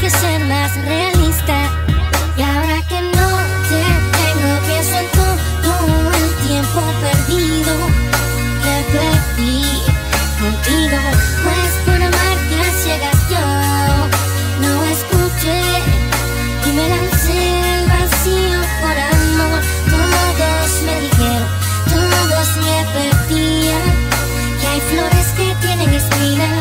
que ser más realista. Y ahora que no te tengo, pienso en todo el tiempo perdido que perdí contigo. Pues por amarte a ciegas yo no escuché y me lancé al vacío por amor. Todos me dijeron, todos me advertían que hay flores que tienen espinas.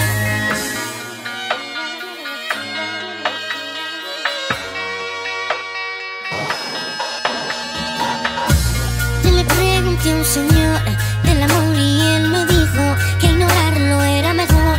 Yo le pregunté a un señor del amor y él me dijo que ignorarlo era mejor,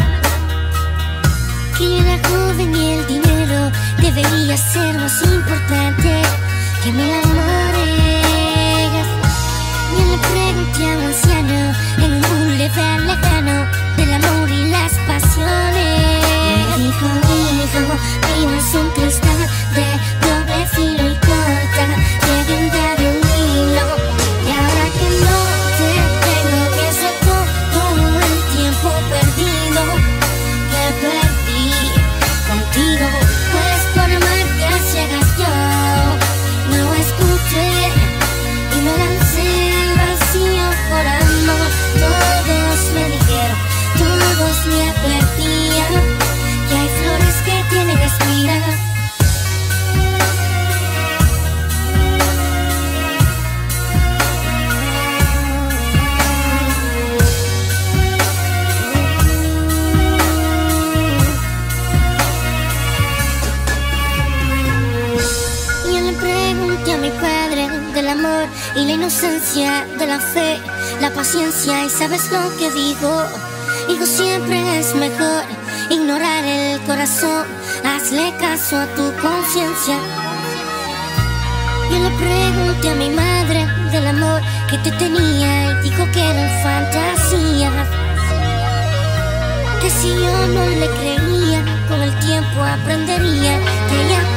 que yo era joven y el dinero debería ser más importante que mil amores. Yo le pregunté a un anciano en un boulevard lejano del amor y las pasiones. Me dijo, hijo, vida es un cristal de doble filo y corta de guinda de un hilo. Y ahora que no te tengo, pienso todo el tiempo perdido que perdí contigo. Pues por amarte a ciegas yo no escuché y me lancé al vacío por amor. Todos me dijeron, todos me advertían que hay flores que tienen espinas. Yo le pregunté a mi padre del amor y la inocencia de la fe, la paciencia, y ¿sabes lo que dijo? Hijo, siempre es mejor ignorar el corazón, hazle caso a tu conciencia. Yo le pregunté a mi madre del amor que te tenía y dijo que eran fantasías, que si yo no le creía, con el tiempo aprendería que ella